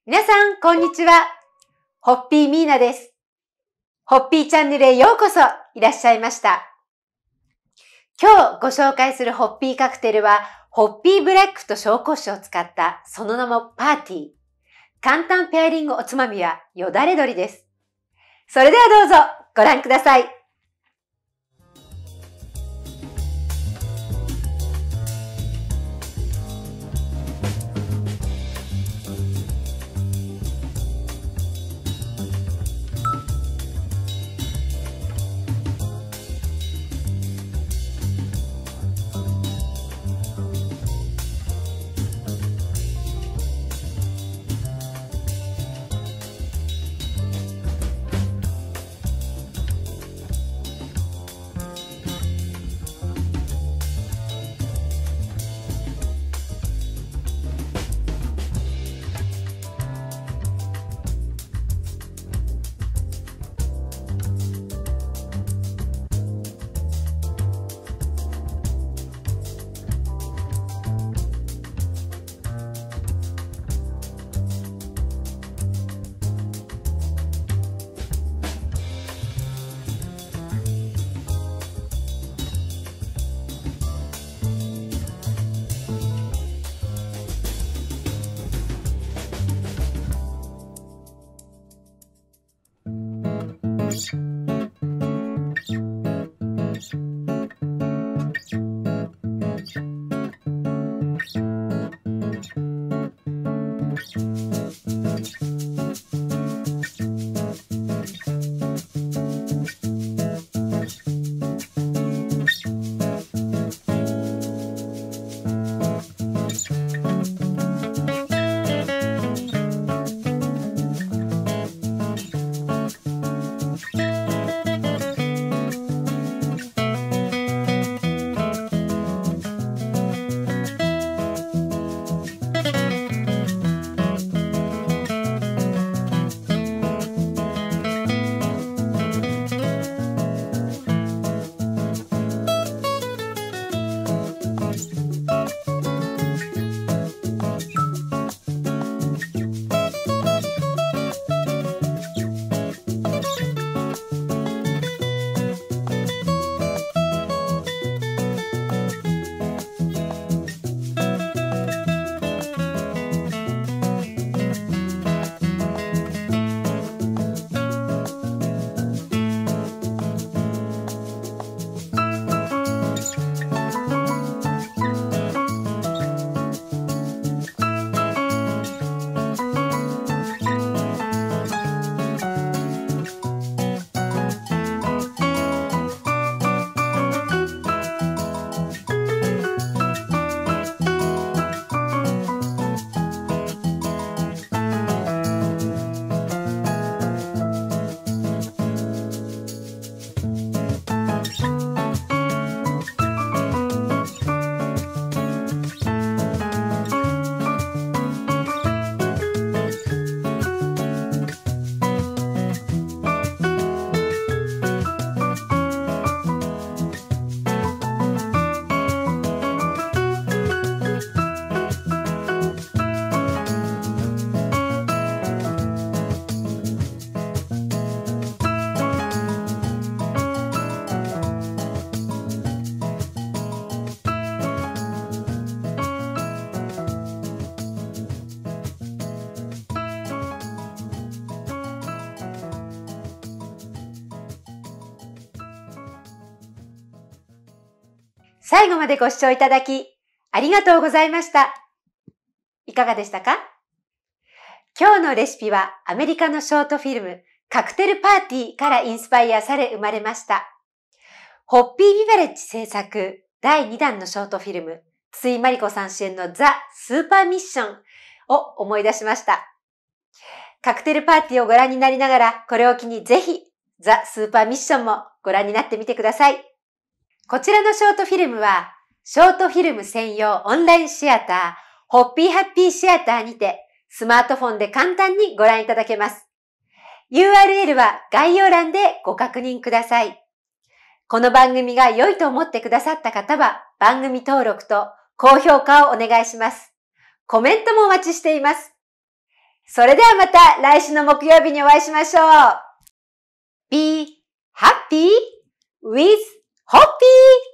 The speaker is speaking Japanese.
皆さん、こんにちは。ホッピーミーナです。ホッピーチャンネルへようこそいらっしゃいました。今日ご紹介するホッピーカクテルは、ホッピーブラックと紹興酒を使ったその名もパーティー。簡単ペアリングおつまみはよだれ鶏です。それではどうぞご覧ください。最後までご視聴いただきありがとうございました。いかがでしたか？今日のレシピはアメリカのショートフィルムカクテルパーティーからインスパイアされ生まれました。ホッピービバレッジ制作第2弾のショートフィルム筒井真理子さん主演のザ・スーパーミッションを思い出しました。カクテルパーティーをご覧になりながらこれを機にぜひザ・スーパーミッションもご覧になってみてください。こちらのショートフィルムは、ショートフィルム専用オンラインシアター、ホッピーハッピーシアターにて、スマートフォンで簡単にご覧いただけます。URL は概要欄でご確認ください。この番組が良いと思ってくださった方は、番組登録と高評価をお願いします。コメントもお待ちしています。 それではまた来週の木曜日にお会いしましょう。Be happy with Hoppy!